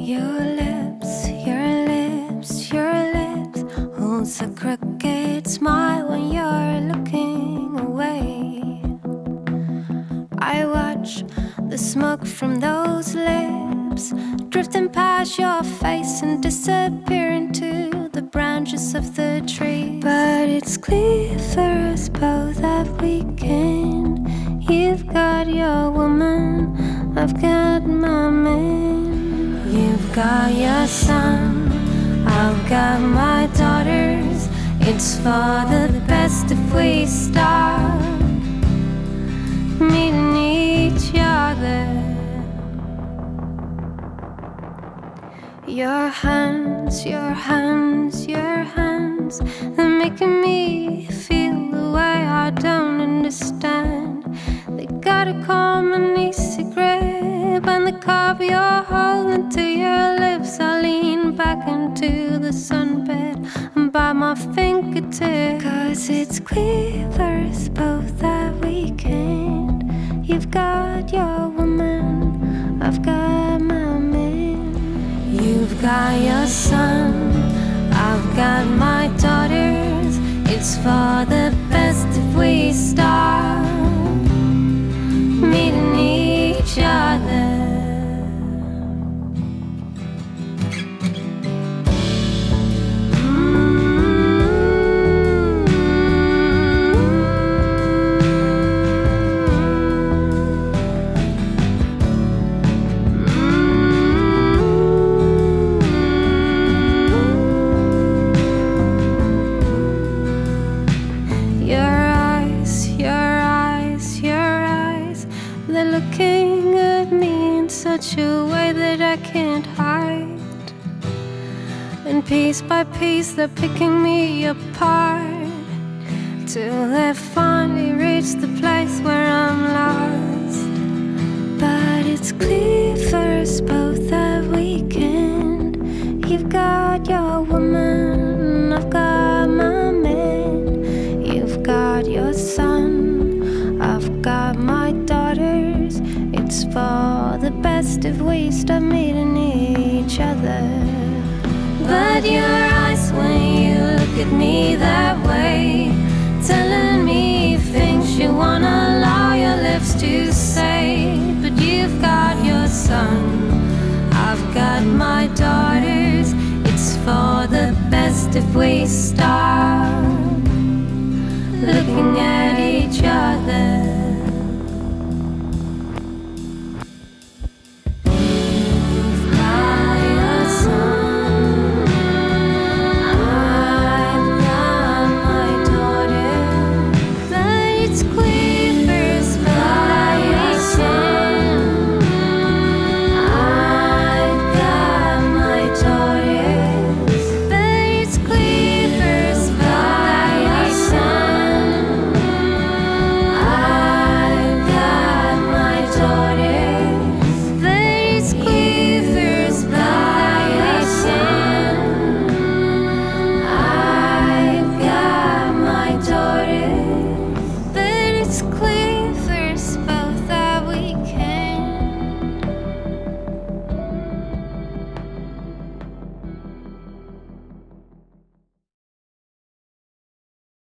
Your lips, your lips, your lips holds a crooked smile when you're looking away. I watch the smoke from those lips drifting past your face and disappear into the branches of the tree. But it's clear for us both that we can't. You've got your woman, I've got my man. You've got your son, I've got my daughters. It's for the best if we start meeting each other. Your hands, your hands, your hands, they're making me feel the way I don't understand. They got a calm and easy grip, and the cup you're holding to your lips. I lean back into the sunbed and bite my fingertips. 'Cause it's clear for us both that we can't. You've got your woman, I've got my man. You've got your son, I've got my daughters. It's for the best if we start meeting each other. They're looking at me in such a way that I can't hide. And piece by piece they're picking me apart, till they finally reach the place where I'm lost. But it's clear for us both that we can't. You've got your woman, I've got my man. You've got your son, I've got my daughters. It's for the best if we start meeting each other. But your eyes when you look at me that way, telling me things you wanna allow your lips to say. But you've got your son, I've got my daughters. It's for the best if we start